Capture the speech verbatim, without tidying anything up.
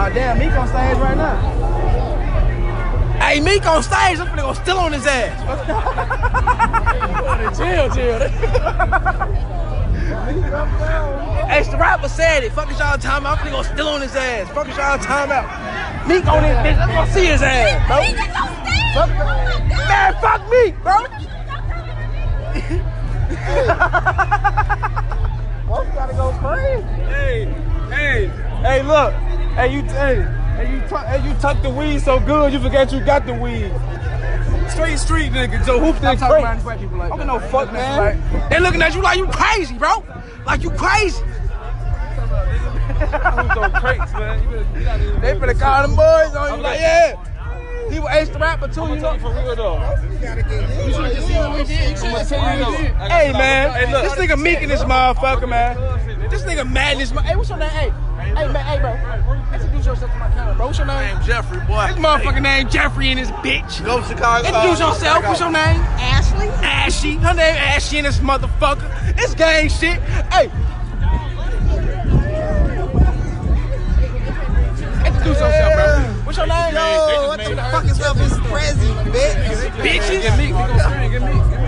damn, Meek on stage right now. Hey, Meek on stage, I'm finna go still on his ass. Chill, chill. Hey, the rapper said it. Fuck is y'all time out. I'm finna go still on his ass. Fuck is y'all time out. Meek on this bitch. Let's go see his ass, bro. Meek is on stage. Fuck, oh my God. man, fuck Meek, bro. What's gotta go crazy? Hey, hey, hey, look. Hey, you, hey, hey, you, hey, you tuck the weed so good, you forget you got the weed. Straight street nigga, so hoop this crazy. I don't no fuck, man. They looking at you like you crazy, bro. Like you crazy. They finna call them boys on you like, yeah. He was Ace the rapper too, you know. For real though. You should just see what we did. You should have seen what we did. Hey man, hey, look, this nigga Meek in this motherfucker, man. This nigga mad in this. Hey, what's your name? Hey, hey man, hey bro. Introduce yourself to my camera, bro. What's your name? I'm Jeffrey, boy. This motherfucker name Jeffrey in this bitch. Go Chicago. Introduce yourself. What's your name? Ashley. Ashy. Her name Ashy in this motherfucker. It's gang shit. Hey. Introduce yourself, bro. What's your name? Yo, what the fuck is up? It's Prezi, bitch. Bitches. Get me. Get me.